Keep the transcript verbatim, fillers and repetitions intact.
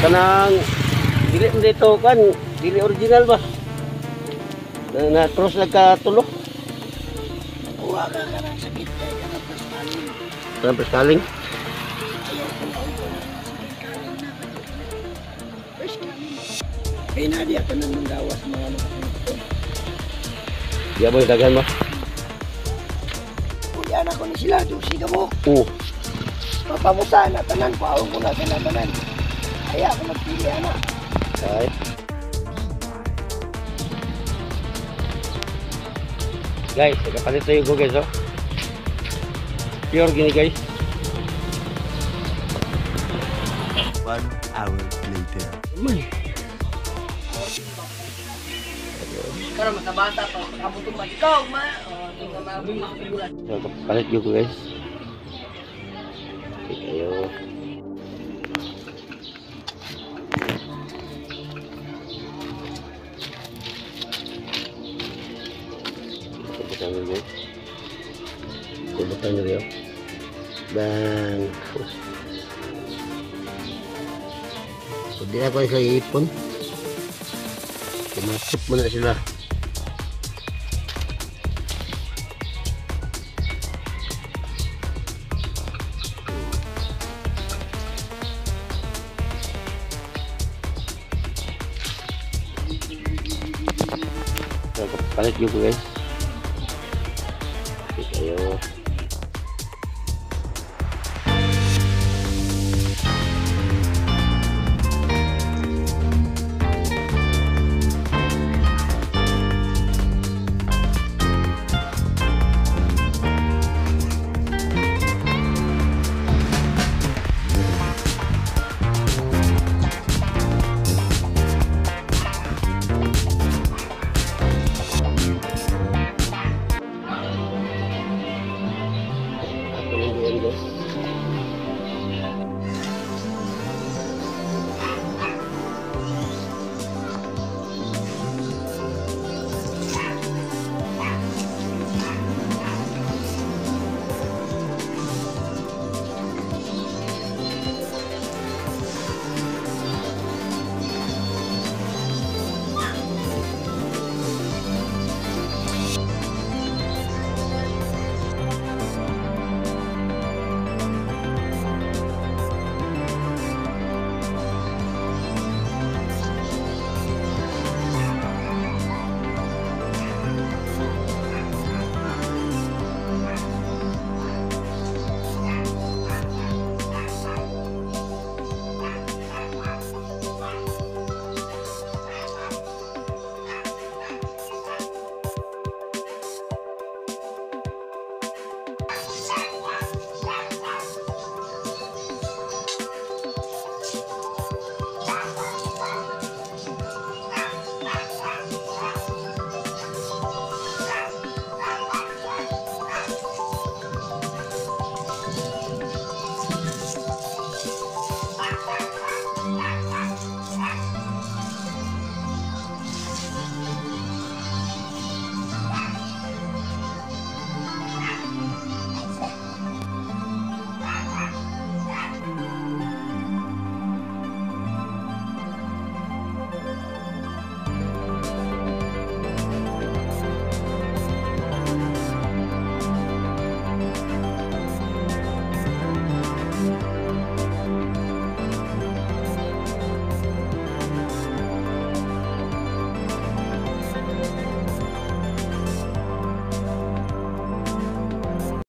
kanang dili mo dito kan, dili original ba? Na, na cross nagkatulo. Kuha ka ka ng sakit kay ka ng pastaling. Kanang prestaling. Ayaw ko na ito na sakit kanin na. Fresh kanin. Kaya na diya ka nang manggawas mga nakakito. Di mo daghan mo. Kuya na ko ni sila, dusi ka mo. Oo. Mapamuta na tanan, paawang ko na tanan tanan. Kaya ako magpili ana. Ay. Guys, nakapalit tayo ko guys, oh. Pure gini guys. One hour later. Man. Karena masa bata pa, kamu tuh mah ikaw ma. Oh, tinggal nabi makapigulan. Nakapalit ko guys. Ayo. Bukan dulu. Bukan dulu ya. Bang. Pwede ako sa ipon. Pumasok mo na sila. Palit juga guys. Oke, ayo.